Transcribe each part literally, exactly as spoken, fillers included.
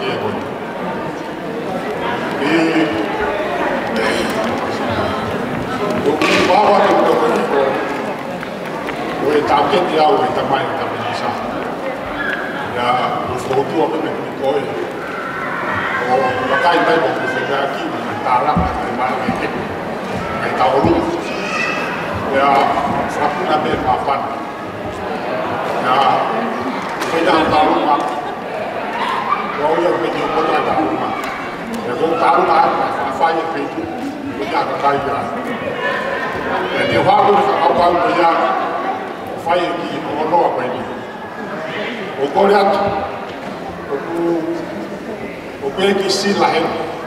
dia ko. E o que bawa que eu tô aqui o etapa que ao o tamanho da mesa. Ya o foto a me me coi. O pakai pai mo que fica aqui na tala, na mala que que tá o lu. Ya frapuna be mapan. Ya foi dar um talo lá. Eu ia pedir o outro talo lá. Eu vou talo lá, a falha feito. Eu já caí já. Eu vou agora ao qual já fai aqui no logo aí. O coreano, o o que que se lá é,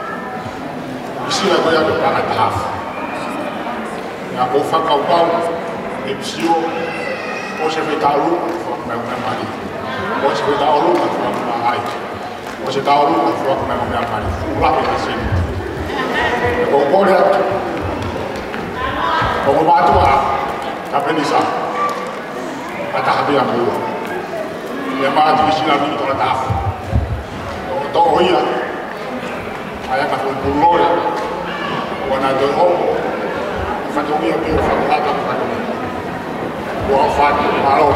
se lá vai agora para a tarde. A vou fazer o pau, e preciso, hoje vai dar o meu meu marido, hoje vai dar o meu meu marido, hoje dá o meu meu meu marido. O lá é assim. O coreano, o bato lá, tá pensando, a tarde a boa. E mais de que lá vindo para dar. Então olha, aí a café do loja, o anado o fato que eu quero falar da fato. O fato malo.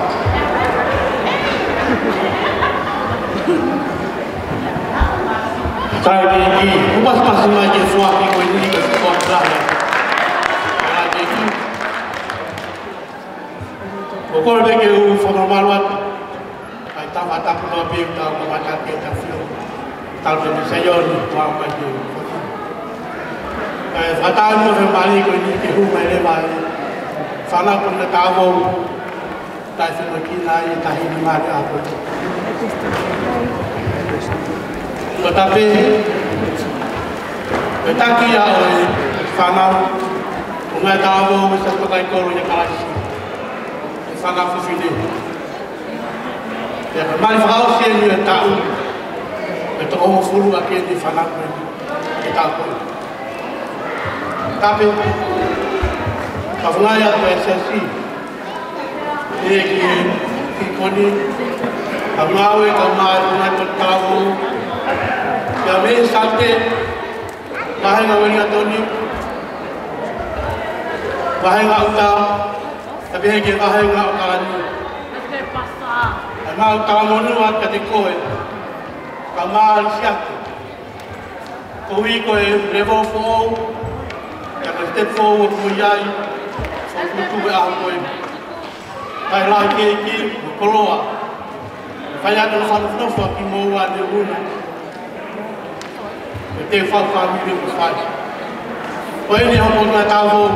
Sai aqui, uma passagem mais de sua aqui com ele que se pode dar. O corpo que o formal tava tá com uma bíblia, tá com uma caqueta, filho. Tal de Senhor, tu ama Deus. Eh, fatal no femali ko ni ke hu mai le vai. Fala pun na tawo. Ta se mo ki la ye ta hi ni ma ta ko. Tetapi tetapi ya oi fala una tawo se to kai ko ro ya kala. Fala fu fide. Ya, mas frau se ele tá um, então o furo aqui de falar com ele, que tá com, tá bem, a falar já vai ser assim, ele que quando a falar é como a uma contava, já me sabe, vai na hora do ni, vai na outra, tapi que vai na outra ni. Mau talamonu wa ka te koe, ka maa siate. Kowi koe level four, ka ka step four wa kuiai, so kutu e aho koe. Kai la ke ki, koloa. Kai atu na whanawhanofa ki moua ne una. E te whawhanu ni ku whai. Koe ni homo na tāwho.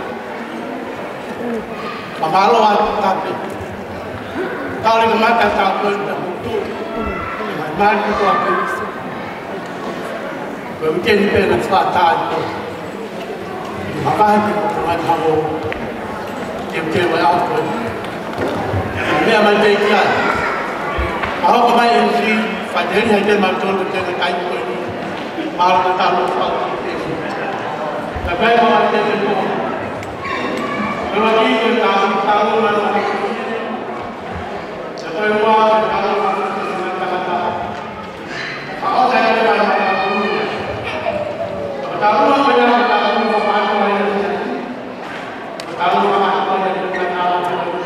Ka malo atu tape. Kalau kita makan sabun dan butuh, mana itu apa? Mungkin kita nak selatan tu, apa yang kita nak tahu? Kita boleh apa? Ini amal baiklah. Kalau kemarin ini, fajr hari makan betul kain ini, malam tahu apa? Tapi kalau kita itu, kalau kita tahu tahu mana? Saya buat kalau dengan kata, kalau saya dengan kata dulu, kalau saya dengan kata dulu, apa yang saya kalau apa yang kita tahu,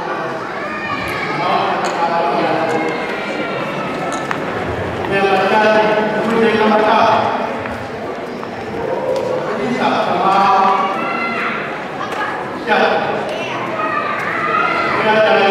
kalau kita tahu ya, dia dulu dengan kata, bisa sama siapa, dia dari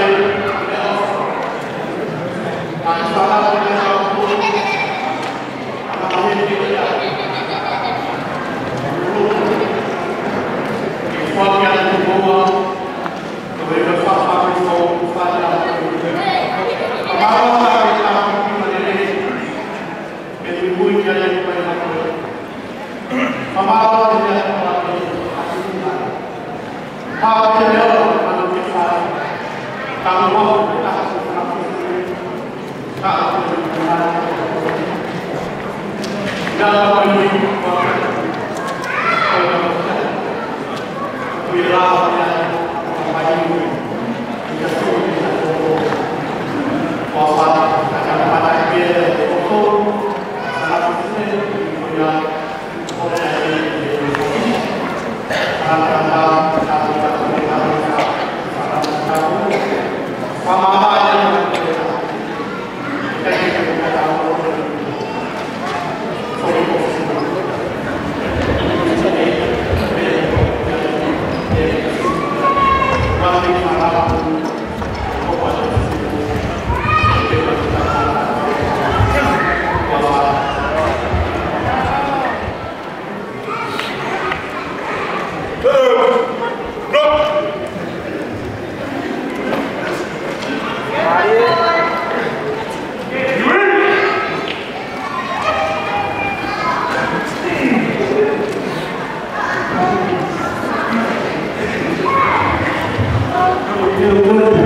Bapak, Good.